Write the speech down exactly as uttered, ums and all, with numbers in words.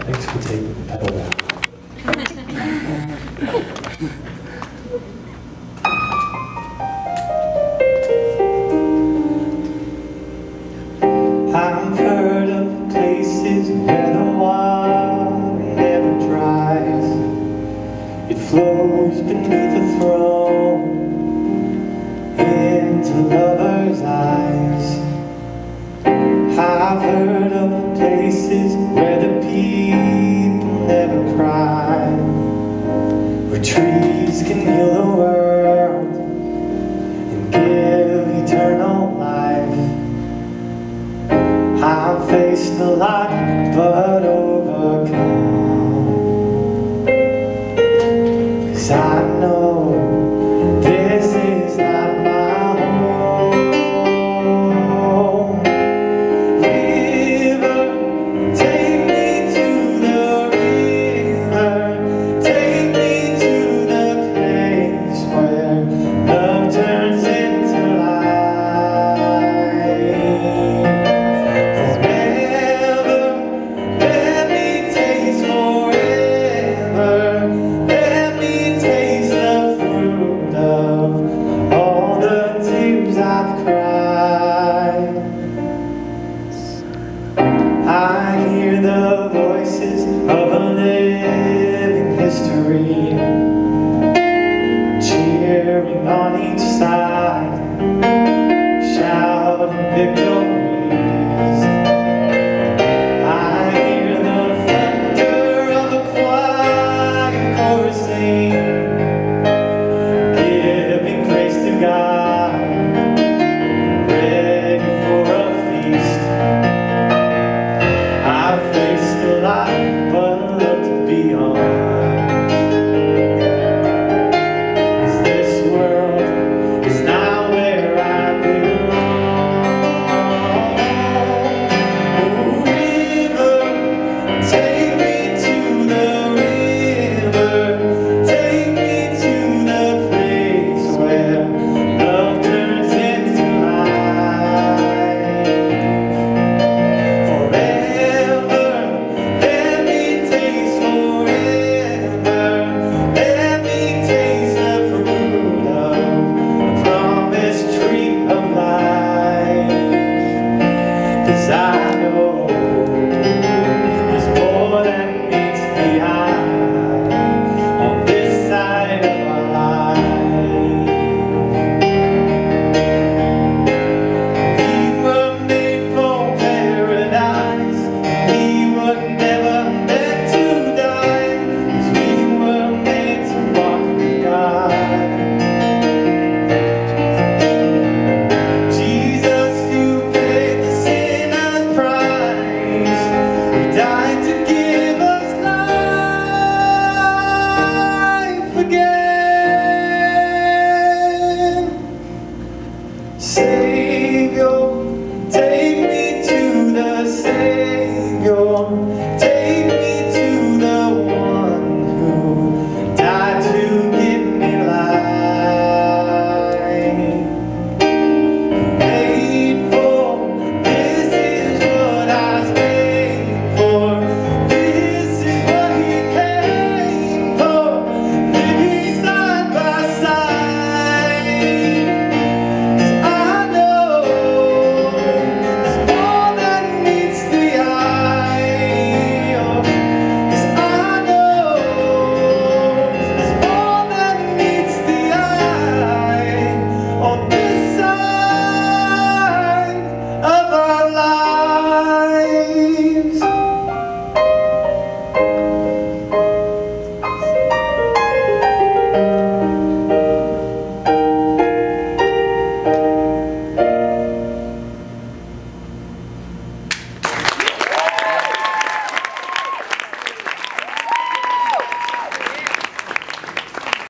Thanks for taking the pedal back. I've heard of places where the water never dries. It flows beneath a throne into lovers' eyes. I've heard of places where the people never cry, where trees can heal the world and give eternal life. I've faced a lot but overcome, 'cause I know this is not my home. River, take me to the river, take me to the place where love turns into life. Forever, let me taste forever, let me taste the fruit of all the tears I've cried. I hear the voices of a living history, cheering on each side, shouting victories. I hear the thunder of a choir chorus sing, giving praise to God, ready for a feast. I've faced a lot, but looked beyond. 'Cause this world is not where I belong. Oh, river, take me to the river, take me to the place where love turns into life. Forever, let me taste forever, let me taste the fruit of the promised tree of life. 'Cause I know there's more than meets the eye on this side of our life. We were made for paradise, we were never meant to die, 'cause we were made to walk with God. Jesus, you paid the sinner's price, you died to